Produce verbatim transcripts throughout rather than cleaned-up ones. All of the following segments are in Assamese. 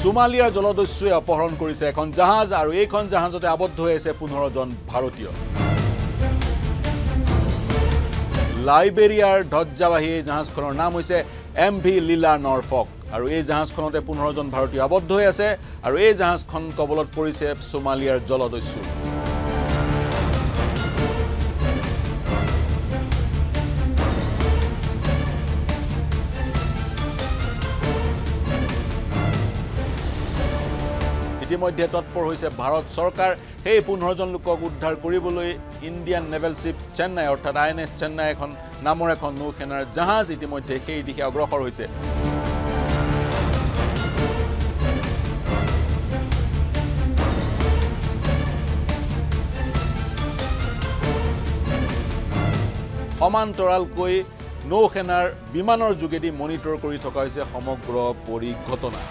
সোমালিয়াৰ জলদস্যুৱে অপহৰণ কৰিছে এখন জাহাজ আৰু এইখন জাহাজতে আবদ্ধ হৈ আছে পোন্ধৰ জন ভাৰতীয় লাইবেৰিয়াৰ ধ্বজাবাহী জাহাজখনৰ নাম হৈছে এম ভি লীলা নৰফক আৰু এই জাহাজখনতে পোন্ধৰ জন ভাৰতীয় আবদ্ধ হৈ আছে আৰু এই জাহাজখন কবলত পৰিছে সোমালিয়াৰ জলদস্যু ইতিমধ্যে তৎপৰ হৈছে ভাৰত চৰকাৰ সেই পোন্ধৰ জন লোকক উদ্ধাৰ কৰিবলৈ ইণ্ডিয়ান নেভেল শিপ চেন্নাই অৰ্থাৎ আই এন এছ চেন্নাই এখন নামৰ এখন নৌসেনাৰ জাহাজ ইতিমধ্যে সেই দিশে অগ্ৰসৰ হৈছে সমান্তৰালকৈ নৌসেনাৰ বিমানৰ যোগেদি মনিটৰ কৰি থকা হৈছে সমগ্ৰ পৰিঘটনা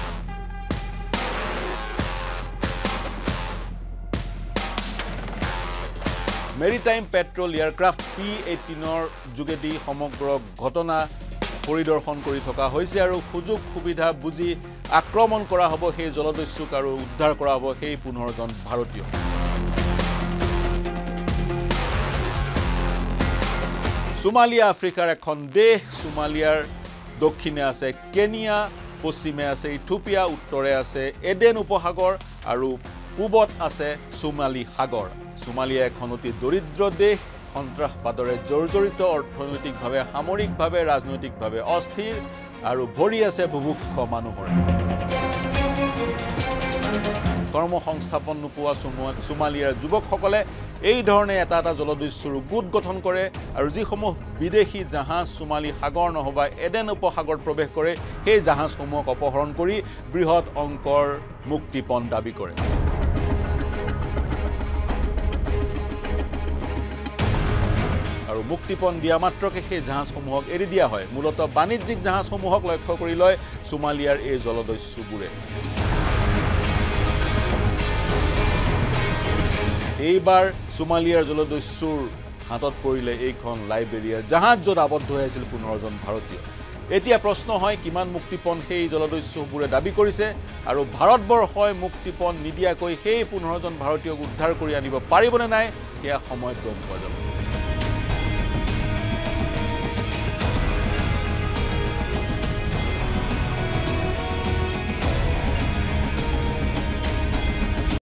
মেৰিটাইম পেট্ৰল এয়াৰক্ৰাফ্ট পি এইটিনৰ যোগেদি সমগ্ৰ ঘটনা পৰিদৰ্শন কৰি থকা হৈছে আৰু সুযোগ সুবিধা বুজি আক্ৰমণ কৰা হ'ব সেই জলদস্যুক আৰু উদ্ধাৰ কৰা হ'ব সেই পোন্ধৰ জন ভাৰতীয় সোমালিয়া আফ্ৰিকাৰ এখন দেশ সোমালিয়াৰ দক্ষিণে আছে কেনিয়া পশ্চিমে আছে ইথিওপিয়া উত্তৰে আছে এডেন উপসাগৰ আৰু পূবত আছে সোমালি সাগৰ সোমালিয়া এখন অতি দৰিদ্ৰ দেশ সন্ত্ৰাসবাদৰে জৰ্জৰিত অৰ্থনৈতিকভাৱে সামৰিকভাৱে ৰাজনৈতিকভাৱে অস্থিৰ আৰু ভৰি আছে বুভুক্ষ মানুহৰে কৰ্মসংস্থাপন নোপোৱা সোমালিয়াৰ যুৱকসকলে এই ধৰণে এটা এটা জলদস্যুৰ গোট গঠন কৰে আৰু যিসমূহ বিদেশী জাহাজ সোমালি সাগৰ নহবা এডেন উপসাগৰত প্ৰৱেশ কৰে সেই জাহাজসমূহক অপহৰণ কৰি বৃহৎ অংকৰ মুক্তিপণ দাবী কৰে আৰু মুক্তিপণ দিয়া মাত্ৰকে সেই জাহাজসমূহক এৰি দিয়া হয় মূলতঃ বাণিজ্যিক জাহাজসমূহক লক্ষ্য কৰি লয় সোমালিয়াৰ এই জলদস্যুবোৰে এইবাৰ সোমালিয়াৰ জলদস্যুৰ হাতত পৰিলে এইখন লাইবেৰিয়াৰ জাহাজ য'ত আবদ্ধ হৈ আছিল পোন্ধৰ জন ভাৰতীয় এতিয়া প্ৰশ্ন হয় কিমান মুক্তিপণ সেই জলদস্যুবোৰে দাবী কৰিছে আৰু ভাৰতবৰ্ষই মুক্তিপণ নিদিয়াকৈ সেই পোন্ধৰ জন ভাৰতীয়ক উদ্ধাৰ কৰি আনিব পাৰিবনে নাই সেয়া সময়ত গম পোৱা যাব